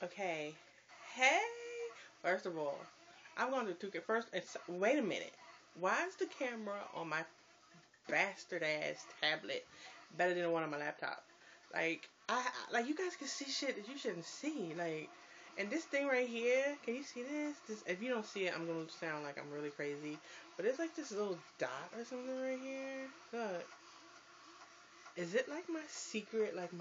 Okay. Hey. First of all, I'm going to do it first. Wait a minute. Why is the camera on my bastard ass tablet better than the one on my laptop? Like you guys can see shit that you shouldn't see. And this thing right here, can you see this? If you don't see it, I'm gonna sound like I'm really crazy. But it's like this little dot or something right here. Look. Is it like my secret, like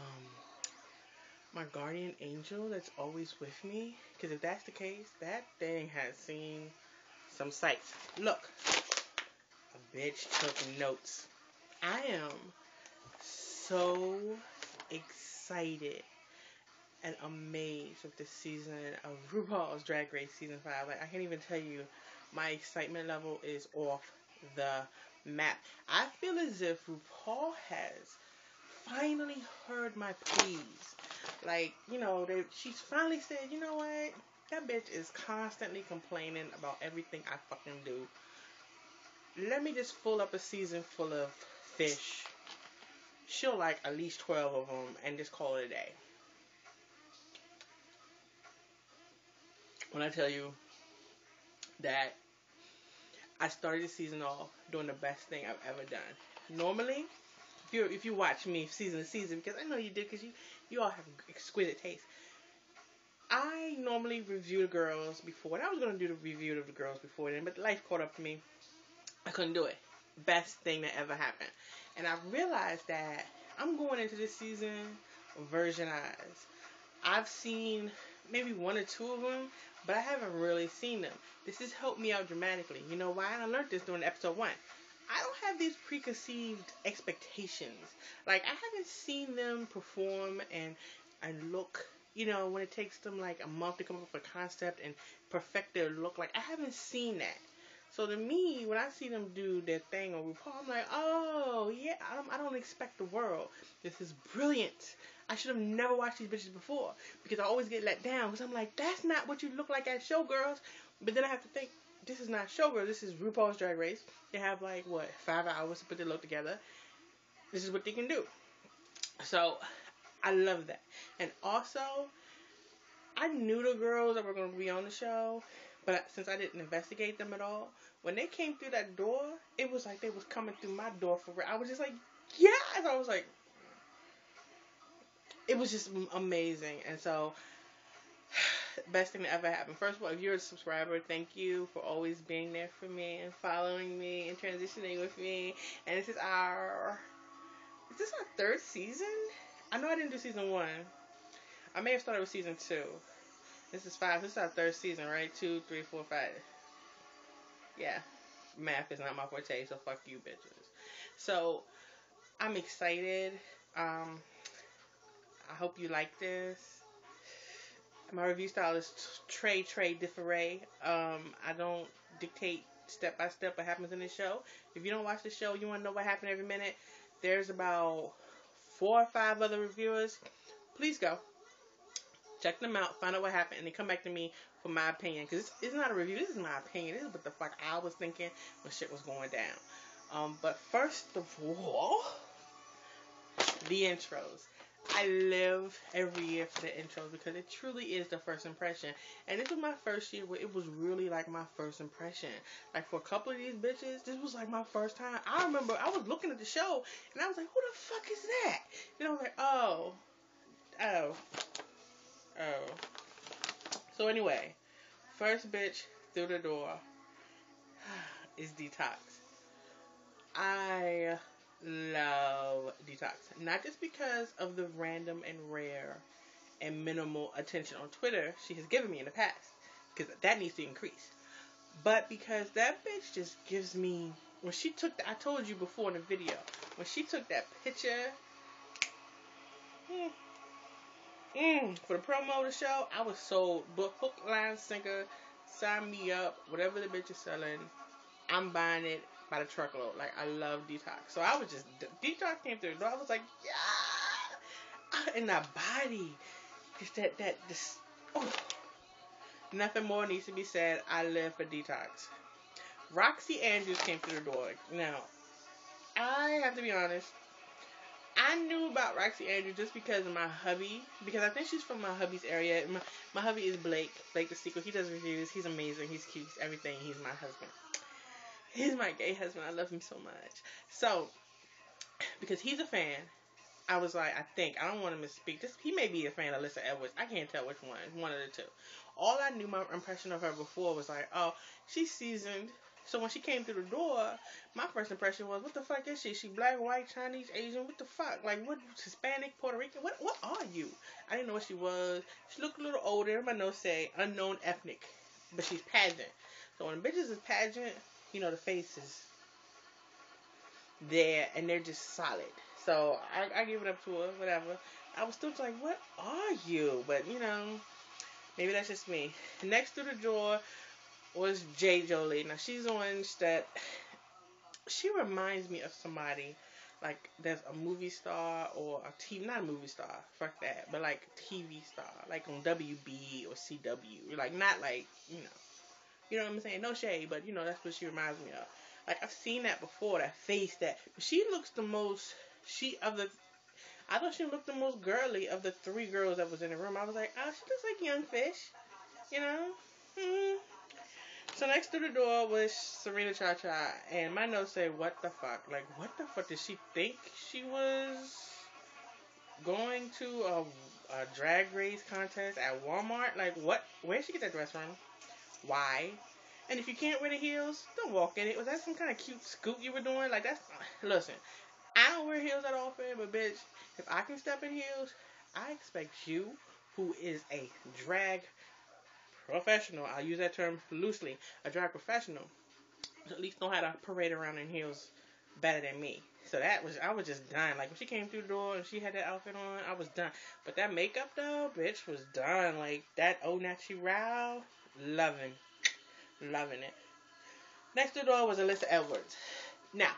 my guardian angel that's always with me? Because if that's the case, that thing has seen some sights. Look, a bitch took notes. I am so excited and amazed with this season of RuPaul's Drag Race season 5. Like, I can't even tell you, my excitement level is off the map. I feel as if RuPaul has finally heard my pleas. Like, she's finally said, you know what? That bitch is constantly complaining about everything I fucking do. Let me just fill up a season full of fish. She'll like at least 12 of them and just call it a day. When I tell you that I started the season off doing the best thing I've ever done. Normally, if you watch me season to season, because I know you did, because you all have exquisite taste. I normally review the girls before, and I was going to do the review of the girls before then, but life caught up to me. I couldn't do it. Best thing that ever happened. And I realized that I'm going into this season versionized. I've seen maybe one or two of them, but I haven't really seen them. This has helped me out dramatically. You know why? I learned this during episode 1. I don't have these preconceived expectations. Like, I haven't seen them perform and look, when it takes them like a month to come up with a concept and perfect their look. Like, I haven't seen that. So to me, when I see them do their thing on RuPaul, I'm like, oh, yeah, I don't expect the world. This is brilliant. I should have never watched these bitches before, because I always get let down, because I'm like, that's not what you look like at Showgirls. But then I have to think, this is not Showgirls, this is RuPaul's Drag Race. They have 5 hours to put their look together. This is what they can do. So, I love that. And also, I knew the girls that were going to be on the show, but since I didn't investigate them at all, when they came through that door, it was like they was coming through my door for real. I was just like, yes! I was like, it was just amazing. And so, best thing that ever happened. First of all, if you're a subscriber, thank you for always being there for me and following me and transitioning with me. And is this our 3rd season? I know I didn't do season 1. I may have started with season 2. This is 5. This is our 3rd season, right? 2, 3, 4, 5. Yeah. Math is not my forte, so fuck you, bitches. So, I'm excited. I hope you like this. My review style is Trey different. I don't dictate step by step what happens in the show. If you don't watch the show, you want to know what happened every minute, there's about 4 or 5 other reviewers. Please go. Check them out, find out what happened, and then come back to me for my opinion. Because it's not a review, this is my opinion. This is what the fuck I was thinking when shit was going down. But first of all, the intros. I live every year for the intros because it truly is the first impression. And this was my first year where it was really like my first impression. Like, for a couple of these bitches, this was like my first time. I remember I was looking at the show and I was like, who the fuck is that? And I was like, oh. So anyway, first bitch through the door is Detox. I love Detox. Not just because of the random and rare and minimal attention on Twitter she has given me in the past, because that needs to increase, but because that bitch just gives me, when she took I told you before in the video, when she took that picture for the promo of the show, I was sold. Book, hook, line, sinker, sign me up. Whatever the bitch is selling, I'm buying it by the truckload. Like, I love Detox. So I was just, Detox came through the door. I was like, yeah! And that body, just this, oh. Nothing more needs to be said. I live for Detox. Roxy Andrews came through the door. Now, I have to be honest, I knew about Roxy Andrews just because of my hubby. Because I think she's from my hubby's area. My hubby is Blake. Blake the Sequel. He does reviews. He's amazing. He's cute. He's everything. He's my husband. He's my gay husband. I love him so much. So, because he's a fan, I was like, I don't want to misspeak. He may be a fan of Alyssa Edwards. I can't tell which one of the two. All I knew, my impression of her before was like, oh, she's seasoned. So when she came through the door, my first impression was, what the fuck is she? She black, white, Chinese, Asian? What the fuck? Like, what, Hispanic, Puerto Rican? What are you? I didn't know what she was. She looked a little older. My notes say unknown ethnic. But she's pageant. So when bitches is pageant, the face is there and they're just solid. So I give it up to her, whatever. I was still like, what are you? But, maybe that's just me. Next to the door was J. Jolie. Now, she's on that. She reminds me of somebody, like, there's a movie star or a TV, not a movie star, fuck that, but like TV star, like on WB or CW. Like, not like, you know what I'm saying? No shade, but, that's what she reminds me of. Like, I've seen that before, that face, she looks the most, I thought she looked the most girly of the three girls that was in the room. I was like, oh, she looks like Young Fish, So next to the door was Serena Cha-Cha, and my notes say, what the fuck? Like, what the fuck did she think she was going to a drag race contest at Walmart? Like, what? Where'd she get that dress from? Why? And if you can't wear the heels, don't walk in it. Was that some kind of cute scoop you were doing? Like, listen, I don't wear heels that often, but bitch, if I can step in heels, I expect you, who is a drag professional, I'll use that term loosely, a drag professional, to at least know how to parade around in heels better than me. So I was just done. Like, when she came through the door and she had that outfit on, I was done. But that makeup, though, bitch, was done. Like, that au naturel, loving it. Next to the door was Alyssa Edwards. Now,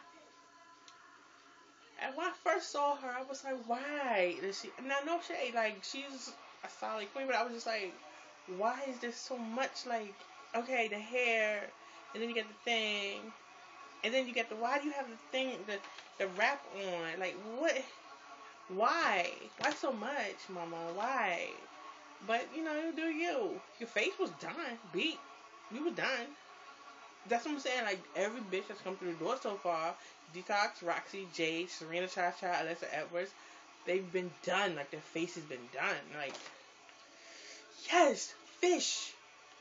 and when I first saw her, I was like, why does she? Now, no shade, like, she's a solid queen, but I was just like, why is there so much, like, okay, the hair, and then you get the thing, and then you get why do you have the thing, the wrap on? Like, what? Why? Why so much, mama? Why? But, you do you. Your face was done. Beat. You were done. That's what I'm saying. Like, every bitch that's come through the door so far, Detox, Roxy, Jade, Serena Cha-Cha, Alyssa Edwards, they've been done. Like, their face has been done. Like, yes, fish.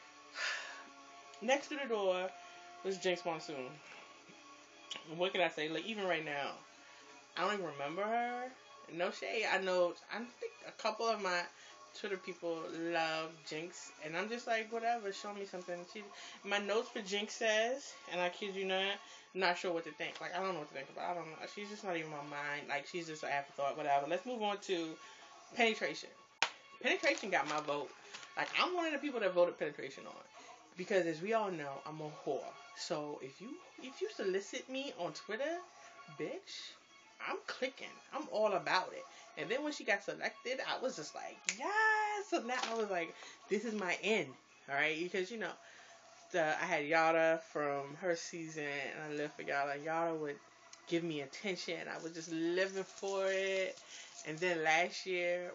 Next to the door was Jinx Monsoon. What can I say? Like, even right now, I don't even remember her. No shade. I think a couple of my Twitter people love Jinx, and I'm just like, whatever, show me something. My notes for Jinx says, and I kid you not sure what to think. Like, I don't know what to think about. I don't know. She's just not even on my mind. Like, she's just an afterthought, whatever. Let's move on to Penetration. Penetration got my vote. Like, I'm one of the people that voted Penetration on. Because, as we all know, I'm a whore. So, if you solicit me on Twitter, bitch, I'm clicking. I'm all about it. And then when she got selected, I was just like, yes! So now I was like, this is my end. Alright? Because, I had Yara from her season, and I lived for Yara. Yara would give me attention. I was just living for it. And then last year,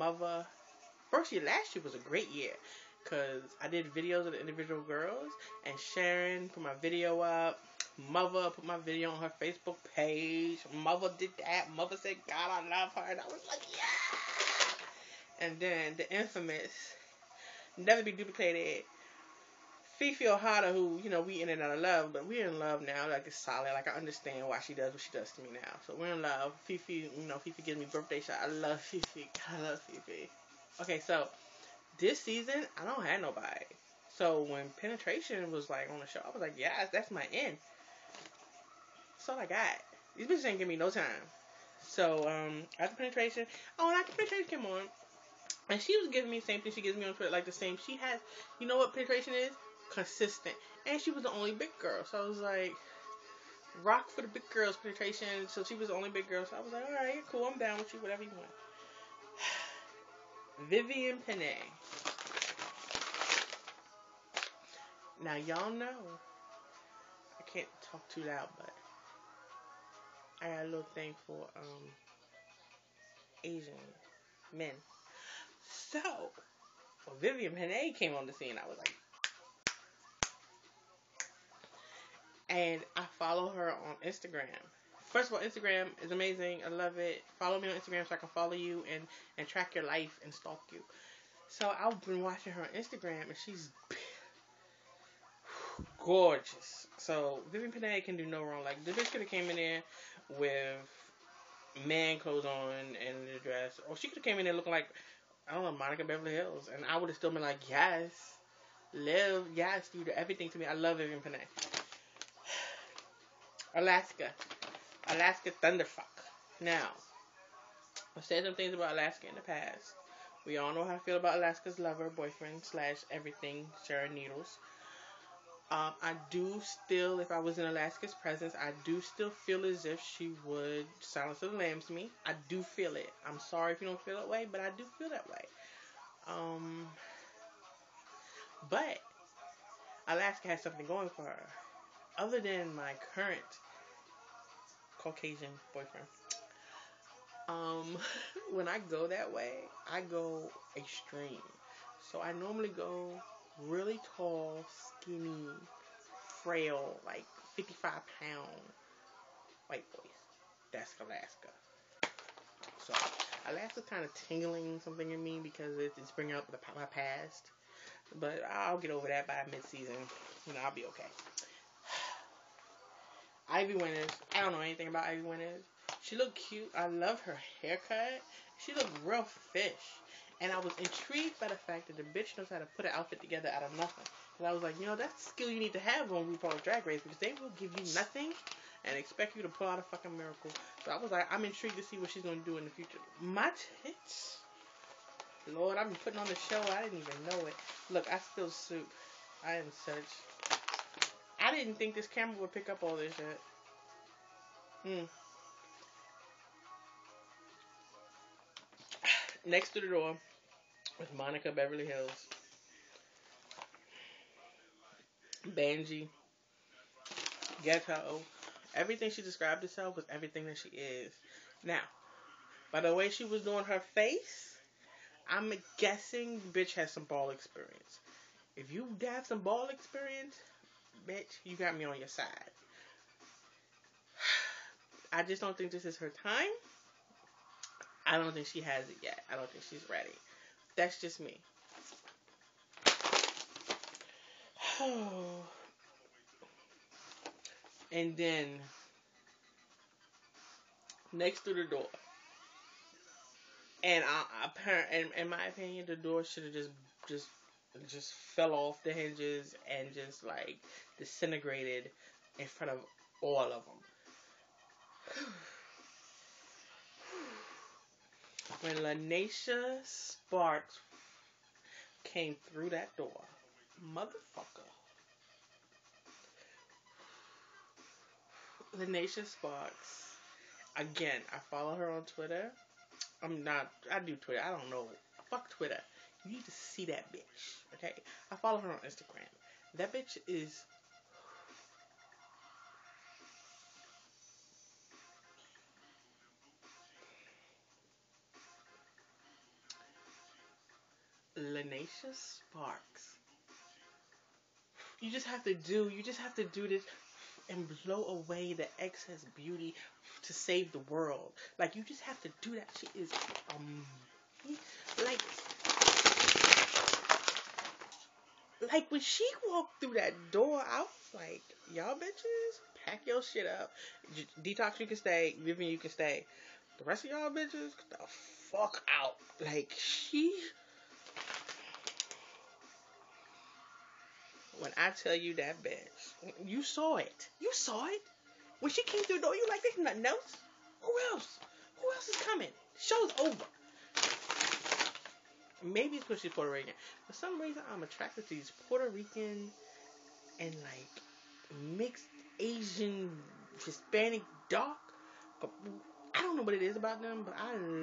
last year was a great year. Because I did videos of the individual girls, and Sharon put my video up. Mother put my video on her Facebook page. Mother did that. Mother said, God, I love her. And I was like, yeah! And then the infamous, never be duplicated, Fifi O'Hara, who, we in and out of love, but we're in love now. Like, it's solid. Like, I understand why she does what she does to me now. So we're in love. Fifi, Fifi gives me birthday shot. I love Fifi. I love Fifi. Okay, so this season, I don't have nobody. So when Penetration was, like, on the show, I was like, yes, that's my end. That's all I got. These bitches ain't give me no time. So, after Penetration, and after Penetration came on, and she was giving me the same thing she gives me on Twitter, like the same. She has, you know what Penetration is? Consistent. And she was the only big girl. So I was like, rock for the big girls, Penetration. So she was the only big girl. So I was like, alright, cool, I'm down with you, whatever you want. Vivian Panay. Now, y'all know, I can't talk too loud, but I got a little thing for Asian men. So, when Vivian Panay came on the scene, I was like, and I follow her on Instagram. First of all, Instagram is amazing. I love it. Follow me on Instagram so I can follow you and track your life and stalk you. So I've been watching her on Instagram, and she's gorgeous. So Vivian Panay can do no wrong. Like, the bitch could have came in there with man clothes on and a dress, or she could have came in there looking like, I don't know, Monica Beverly Hills, and I would have still been like, yes, live, yes, you do everything to me. I love Vivian Panay. Alaska Thunderfuck. Now, I've said some things about Alaska in the past. We all know how I feel about Alaska's lover, boyfriend, / everything, Sharon Needles. I do still, if I was in Alaska's presence, I do still feel as if she would Silence of the Lambs me. I do feel it. I'm sorry if you don't feel that way, but I do feel that way. But Alaska has something going for her. Other than my current Caucasian boyfriend. When I go that way, I go extreme. So I normally go really tall, skinny, frail, like 55-pound white boys. That's Alaska. So Alaska's kind of tingling something in me because it's bringing up my past. But I'll get over that by mid-season. I'll be okay. Ivy Winters. I don't know anything about Ivy Winters. She looked cute. I love her haircut. She looked real fish. And I was intrigued by the fact that the bitch knows how to put an outfit together out of nothing. And I was like, that's a skill you need to have on RuPaul's Drag Race, because they will give you nothing and expect you to pull out a fucking miracle. So I was like, I'm intrigued to see what she's going to do in the future. My tits. Lord, I've been putting on the show. I didn't even know it. Look, I spilled soup. I am such... I didn't think this camera would pick up all this shit. Next to the door was Monica Beverly Hills. Banji. Ghetto. Everything she described herself was everything that she is. Now, by the way she was doing her face, I'm guessing bitch has some ball experience. If you have some ball experience, bitch, you got me on your side. I just don't think this is her time. I don't think she has it yet. I don't think she's ready. That's just me. And then, next to the door. And in my opinion, the door should have just fell off the hinges and just like disintegrated in front of all of them. When Lanisha Sparks came through that door, motherfucker. Lanisha Sparks. Again, I follow her on Twitter. I do Twitter. I don't know. Fuck Twitter. You need to see that bitch. Okay? I follow her on Instagram. That bitch is... Lanisha Sparks. You just have to do this and blow away the excess beauty to save the world. Like, you just have to do that. She is, like when she walked through that door, I was like, y'all bitches, pack your shit up. Detox, you can stay. Vivian, you can stay. The rest of y'all bitches, get the fuck out. Like, when I tell you that bitch, you saw it. You saw it. When she came through the door, you like, there's nothing else. Who else? Who else is coming? Show's over. Maybe it's because she's Puerto Rican. For some reason, I'm attracted to these Puerto Rican and like mixed Asian, Hispanic, dark. But I don't know what it is about them, but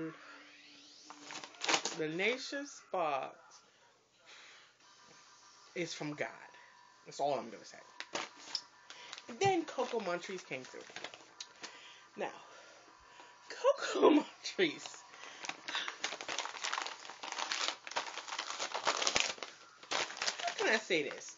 the Nation Sparks is from God. That's all I'm gonna say. And then Coco Montrese came through. Now, Coco Montrese can I say this?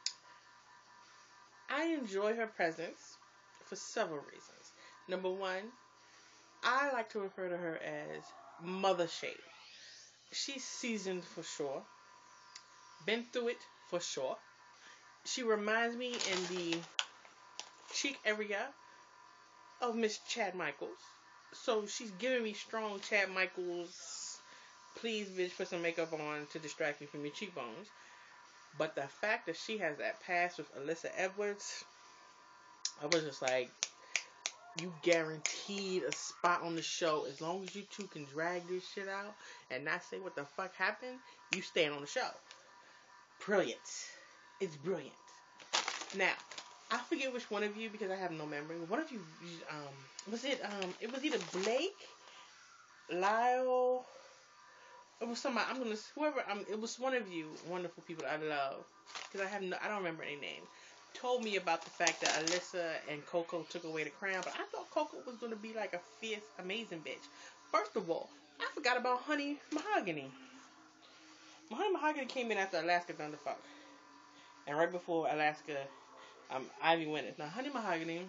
I enjoy her presence for several reasons. Number one, I like to refer to her as Mother Shade. She's seasoned for sure. Been through it for sure. She reminds me in the cheek area of Miss Chad Michaels. So she's giving me strong Chad Michaels. Please, bitch, put some makeup on to distract me from your cheekbones. But the fact that she has that past with Alyssa Edwards, I was just like, you guaranteed a spot on the show. As long as you two can drag this shit out and not say what the fuck happened, you staying on the show. Brilliant. It's brilliant. Now, I forget which one of you because I have no memory. One of you, was it was either Blake, Lyle, it was somebody. It was one of you, wonderful people that I love, because I don't remember any name. Told me about the fact that Alyssa and Coco took away the crown, but I thought Coco was gonna be like a fierce, amazing bitch. First of all, I forgot about Honey Mahogany. Honey Mahogany came in after Alaska Thunderfuck, and right before Alaska, Ivy Winters. Now Honey Mahogany,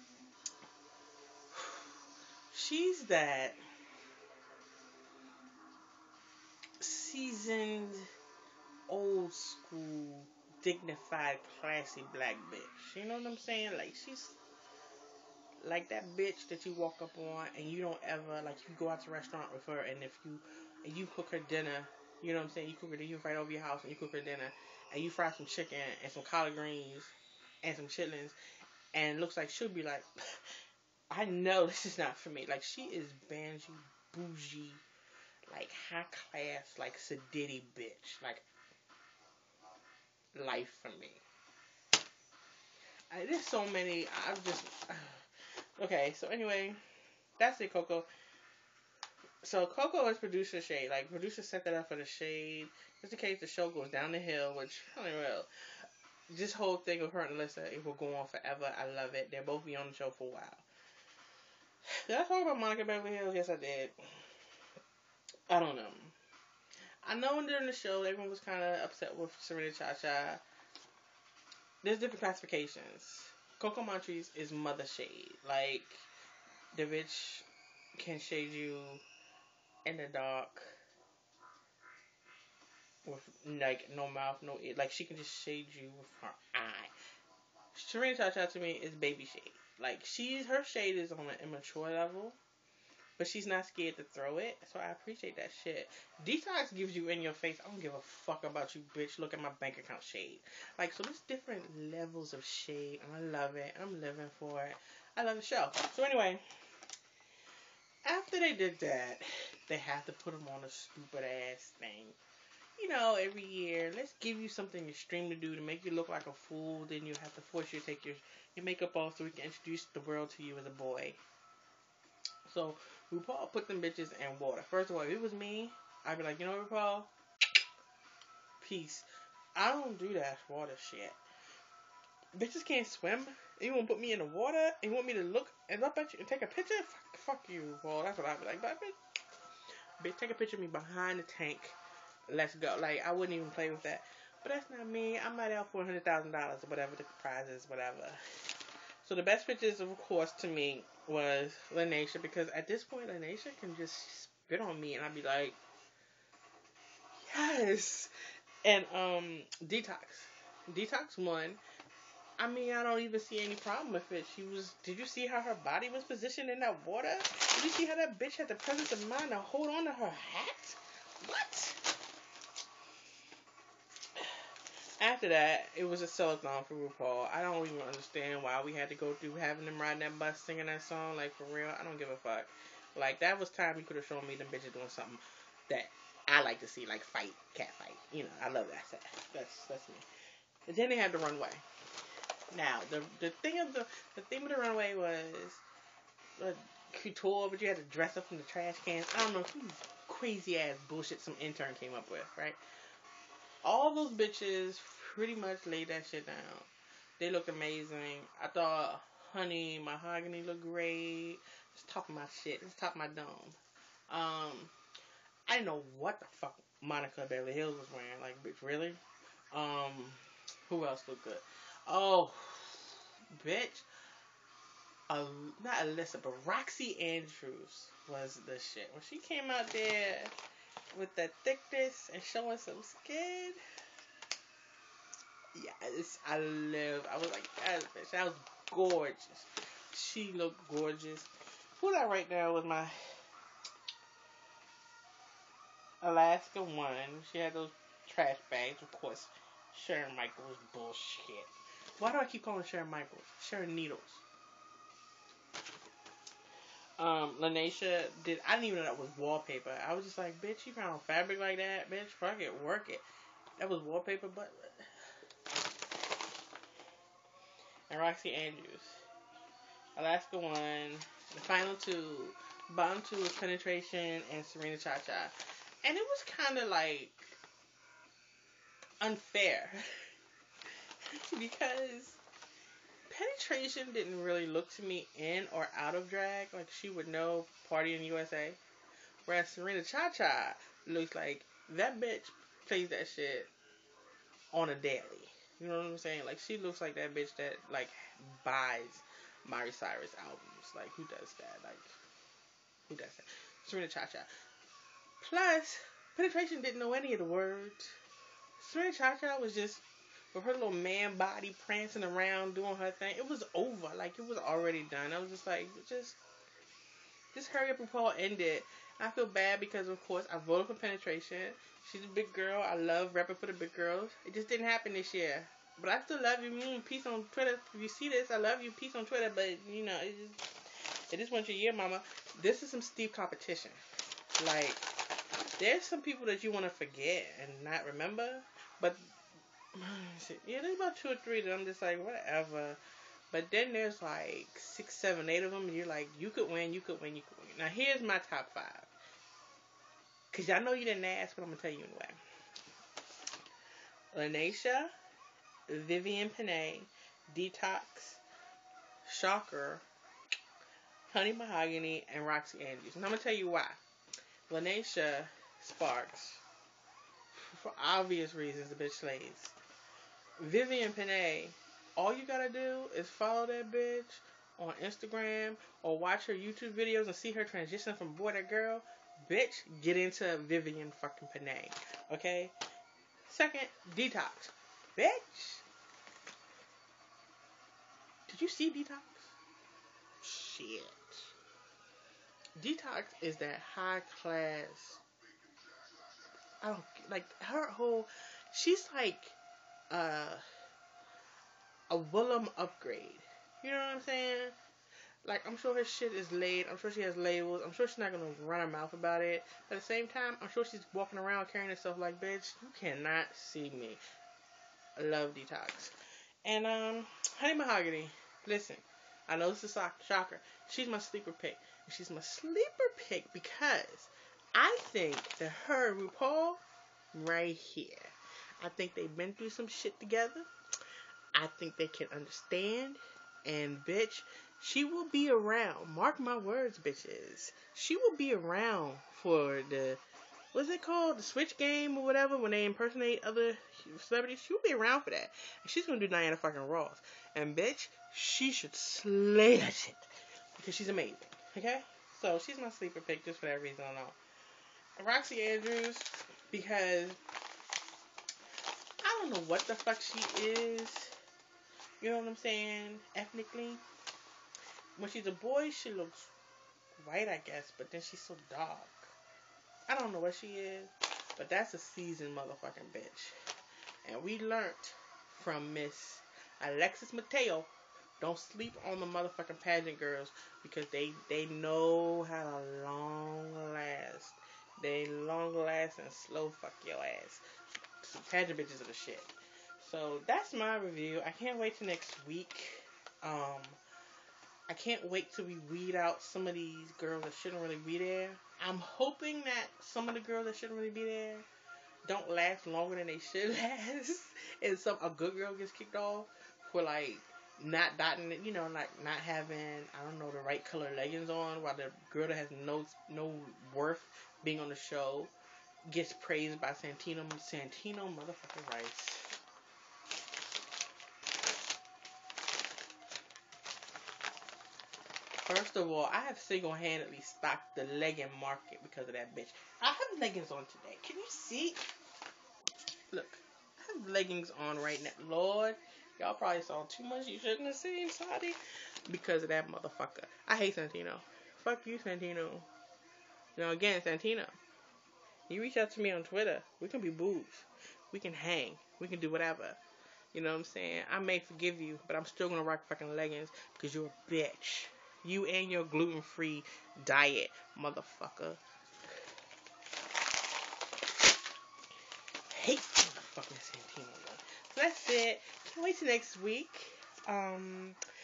she's that seasoned, old school, dignified, classy black bitch. You know what I'm saying? Like, she's like that bitch that you walk up on and you don't ever, like, you go out to a restaurant with her, and if you cook her dinner, you know what I'm saying? You cook her dinner, you invite over your house and you cook her dinner, and you fry some chicken and some collard greens and some chitlins, and it looks like she'll be like, I know this is not for me. Like, she is bangy, bougie, like, high class, like, sedity bitch. Like, life for me. There's so many. I'm just okay. So anyway, that's it, Coco. So Coco is producer shade. Like, producer set that up for the shade, just in case the show goes down the hill, which I don't know. This whole thing of her and Alyssa, it will go on forever. I love it. They'll both be on the show for a while. Did I talk about Monica Beverly Hills? Yes, I did. I don't know. I know during the show everyone was kind of upset with Serena Cha-Cha. There's different classifications. Coco Montrese is mother shade. Like, the bitch can shade you in the dark with, like, no mouth, no ear. Like, she can just shade you with her eye. Serena Cha-Cha to me is baby shade. Like, her shade is on an immature level, but she's not scared to throw it, so I appreciate that shit. Detox gives you in your face, I don't give a fuck about you, bitch. Look at my bank account shade. Like, so there's different levels of shade, and I love it. I'm living for it. I love the show. So anyway, after they did that, they have to put them on a stupid ass thing. You know, every year, let's give you something extreme to do to make you look like a fool. Then you have to force you to take your makeup off so we can introduce the world to you as a boy. So RuPaul put them bitches in water. First of all, if it was me, I'd be like, you know, RuPaul, peace. I don't do that water shit. Bitches can't swim. You want to put me in the water? You want me to look and up at you and take a picture? Fuck you, RuPaul. That's what I'd be like. But bitch, take a picture of me behind the tank. Let's go. Like, I wouldn't even play with that. But that's not me. I might out for $100,000 or whatever the prize is, whatever. So the best pictures, of course, to me was Lanisha, because at this point, Lanisha can just spit on me and I'd be like, yes. And Detox. Detox won. I mean, I don't even see any problem with it. Did you see how her body was positioned in that water? Did you see how that bitch had the presence of mind to hold on to her hat? What? After that, it was a sellathon for RuPaul. I don't even understand why we had to go through having them riding that bus singing that song. Like, for real, I don't give a fuck. Like, that was time you could have shown me them bitches doing something that I like to see, like cat fight. You know, I love that. That's me. And then they had the runway. Now, the theme of the runway was couture, but you had to dress up from the trash cans. I don't know who crazy ass bullshit some intern came up with, right? All those bitches pretty much laid that shit down. They looked amazing. I thought Honey Mahogany looked great. Let's talk my shit. Let's talk my dome. I didn't know what the fuck Monica Beverly Hills was wearing. Like, bitch, really? Um, who else looked good? Oh, bitch. Uh, Not Alyssa, but Roxy Andrews was the shit. When she came out there with that thickness and showing some skin, yes, I was like, that bitch, that was gorgeous. She looked gorgeous. Who that right now was my Alaska one. She had those trash bags, of course. Sharon Michaels bullshit. Why do I keep calling Sharon Michaels? Sharon Needles. Lanisha did. I didn't even know that was wallpaper. I was just like, bitch, you found fabric like that, bitch. Fuck it, work it. That was wallpaper, but. And Roxy Andrews. Alaska won. The final two. Bottom two was Penetration and Serena Cha Cha. And it was kind of like unfair. Because Penetration didn't really look to me in or out of drag. Like she would know Party in USA. Whereas Serena Cha Cha looks like that bitch plays that shit on a daily. You know what I'm saying? Like she looks like that bitch that like buys Miley Cyrus albums. Like who does that? Like who does that? Serena Cha Cha. Plus, Penetration didn't know any of the words. Serena Cha Cha was just with her little man body prancing around doing her thing. It was over. Like it was already done. I was just like, just hurry up, Rupaul, end it. I feel bad because, of course, I voted for Penetration. She's a big girl. I love rapping for the big girls. It just didn't happen this year. But I still love you. Peace on Twitter. If you see this, I love you. Peace on Twitter. But, you know, it just wasn't your year, mama. This is some steep competition. Like, there's some people that you want to forget and not remember. But, yeah, there's about 2 or 3 that I'm just like, whatever. But then there's like 6, 7, 8 of them, and you're like, you could win, you could win, you could win. Now here's my top 5. Cause I know you didn't ask, but I'm gonna tell you anyway. Lanisha, Vivian Panay, Detox, Shocker, Honey Mahogany, and Roxy Andrews. And I'm gonna tell you why. Lanisha Sparks, for obvious reasons, the bitch slays. Vivian Panay, all you gotta do is follow that bitch on Instagram or watch her YouTube videos and see her transition from boy to girl. Bitch, get into Vivian fucking Panay. Okay? Second, Detox. Bitch. Did you see Detox? Shit. Detox is that high class. I don't like her whole. She's like a Willem upgrade. You know what I'm saying? Like, I'm sure her shit is laid. I'm sure she has labels. I'm sure she's not gonna run her mouth about it. But at the same time, I'm sure she's walking around carrying herself like, bitch, you cannot see me. I love Detox. And, Honey Mahogany. Listen, I know this is a shocker. She's my sleeper pick. And she's my sleeper pick because I think that her and RuPaul, right here. I think they've been through some shit together. I think they can understand. And, bitch, she will be around. Mark my words, bitches. She will be around for the, what's it called? The Switch game or whatever, when they impersonate other celebrities. She'll be around for that. And she's going to do Diana fucking Ross. And, bitch, she should slay that shit. Because she's amazing. Okay? So, she's my sleeper pick just for that reason alone. And Roxy Andrews, because I don't know what the fuck she is. You know what I'm saying? Ethnically. When she's a boy, she looks white, I guess, but then she's so dark. I don't know what she is, but that's a seasoned motherfucking bitch. And we learned from Miss Alexis Mateo, don't sleep on the motherfucking pageant girls because they know how to long last. They long last and slow fuck your ass. Pageant bitches are the shit. So that's my review. I can't wait till next week. I can't wait till we weed out some of these girls that shouldn't really be there. I'm hoping that some of the girls that shouldn't really be there don't last longer than they should last. And a good girl gets kicked off for like not dotting, like not having, I don't know, the right color leggings on, while the girl that has no worth being on the show gets praised by Santino motherfucking Rice. First of all, I have single-handedly stocked the legging market because of that bitch. I have leggings on today. Can you see? Look, I have leggings on right now. Lord, y'all probably saw too much you shouldn't have seen, Saudi, because of that motherfucker. I hate Santino. Fuck you, Santino. Again, Santino, you reach out to me on Twitter. We can be boos. We can hang. We can do whatever. You know what I'm saying? I may forgive you, but I'm still gonna rock fucking leggings because you're a bitch. You and your gluten-free diet, motherfucker. Hate fucking Santino. So that's it. Can't wait till next week.